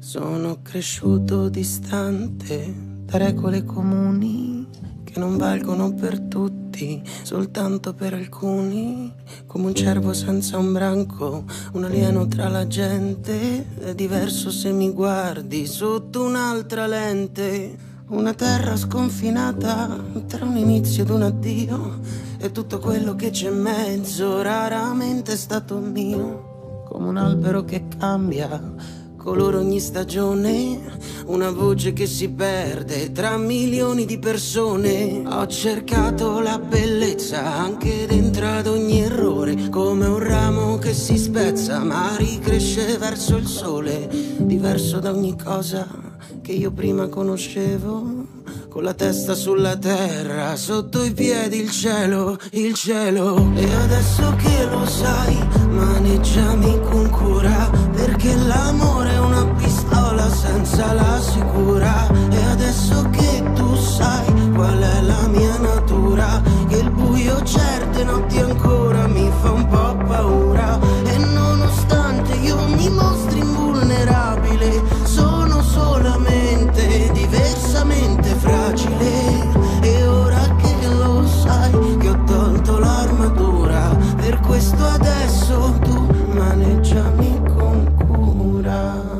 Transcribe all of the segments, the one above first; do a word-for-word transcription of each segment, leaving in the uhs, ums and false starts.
Sono cresciuto distante da regole comuni che non valgono per tutti, soltanto per alcuni. Come un cervo senza un branco, un alieno tra la gente. È diverso se mi guardi sotto un'altra lente. Una terra sconfinata tra un inizio ed un addio, e tutto quello che c'è in mezzo raramente è stato mio. Come un albero che cambia colore ogni stagione, una voce che si perde tra milioni di persone. Ho cercato la bellezza anche dentro ad ogni errore, come un ramo che si spezza ma ricresce verso il sole. Diverso da ogni cosa che io prima conoscevo, con la testa sulla terra, sotto i piedi il cielo, il cielo. E adesso che lo sai, maneggiami con cura, perché l'amore è una pistola senza la sicura. E adesso che tu sai qual è la mia natura, che il buio certe notti ancora mi fa un po' paura. E nonostante io mi mostri invulnerabile, sono solamente diversamente fragile. E ora che lo sai, che ho tolto l'armatura, per questo adesso tu maneggiami con cura.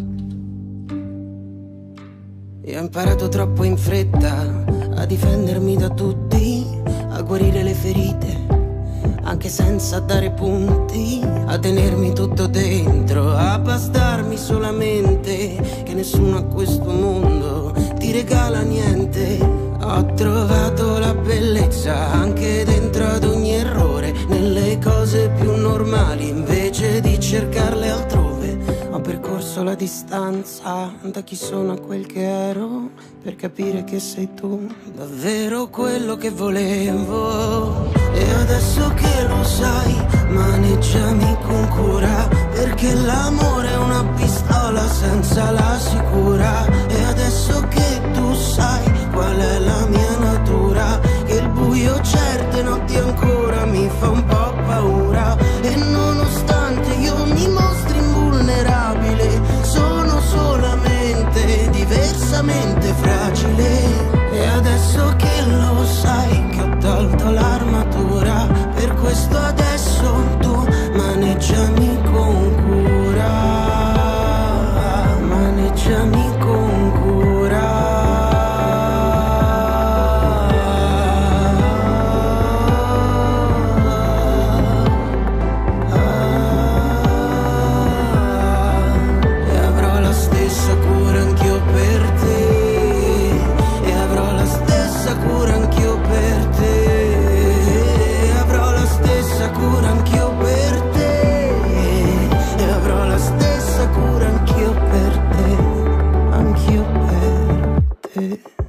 Io ho imparato troppo in fretta a difendermi da tutti, a guarire le ferite anche senza dare punti, a tenermi tutto dentro, a bastarmi solamente, che nessuno a questo mondo ti regala niente. Ho trovato la bellezza anche dentro ad ogni errore, nelle cose più normali invece di cercarle altrove. Ho percorso la distanza da chi sono a quel che ero, per capire che sei tu davvero quello che volevo. E adesso che lo sai, maneggiami con cura, perché l'amore è una pistola senza la sicura. E adesso che tu sai qual è la mia natura, che il buio certe notti ancora mi fa un po' paura. E nonostante io mi mostri invulnerabile, sono solamente diversamente fragile. E adesso che lo sai, che ho tolto l'armatura, per questo adesso tu maneggiami con cura, maneggiami con cura. E avrò la stessa cura anch'io per te, e avrò la stessa cura anch'io per te, avrò la stessa cura anch'io per te, e avrò la stessa cura anch'io per te, anch'io per te.